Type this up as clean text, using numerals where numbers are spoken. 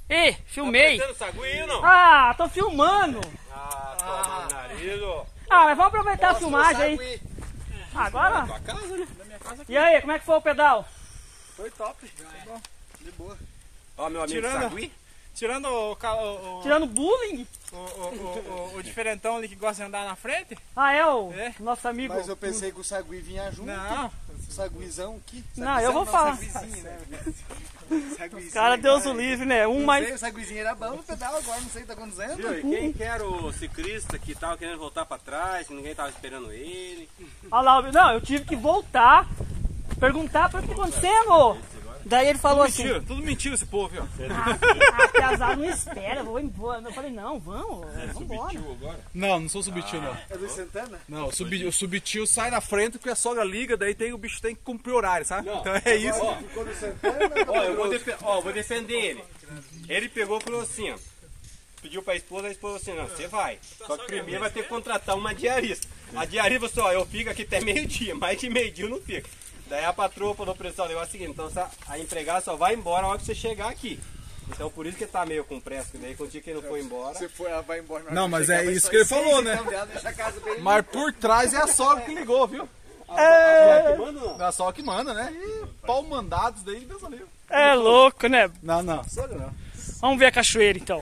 Ih, filmei. Tá parecendo sagui, não? Ah, tô filmando. Toma no nariz, ó. Ah, mas vamos aproveitar a filmagem aí. Agora? Tua casa, né? E aí, como é que foi o pedal? Foi top. Foi bom. De boa. Ó, meu amigo Tirando- sagui. Tirando Tirando bullying? o diferentão ali que gosta de andar na frente. Ah, é o É. nosso amigo. Mas eu pensei que o sagui vinha junto. Não. O saguizão aqui. Não, eu vou falar. Saguizinho, né? Saguizinho, Cara, Deus o né? livre, né? Um Não mais. sei, o saguizinho era bom no pedal, agora não sei o que tá acontecendo. Viu? E quem que era o ciclista que tava querendo voltar pra trás, que ninguém tava esperando ele? Olha lá, não, eu tive que voltar, perguntar pra o que tá acontecendo. Daí ele falou assim: Tudo mentira esse povo, ó. ah, Piazada não espera, vou embora. Eu falei: não, vamos embora. Não sou subtio, não. É do Santana? Não, o subtio sai na frente porque a sogra liga, daí o bicho tem que cumprir horário, sabe? Não. Então é isso. Ó, Ficou do Santana? ó, eu vou defender ele. Ele pegou e falou assim, ó. Pediu pra esposa, a esposa falou assim, não, você vai. Só que primeiro vai ter que contratar uma diarista. A diarista falou assim, ó, eu fico aqui até meio-dia, mais de meio-dia eu não fico. Daí a patroa falou pro pessoal, o negócio é o seguinte, então a empregada só vai embora na hora que você chegar aqui. Então por isso que ele tá meio com pressa, daí quando o dia que ele não foi embora... Você foi, ela vai embora. Não, mas é isso que ele falou, né? Deixa a casa bem. Mas por trás é a sogra que ligou, viu? A sogra que manda, né? E pau mandados daí, Deus livre. É louco, né? Não, sogra não. Vamos ver a cachoeira então.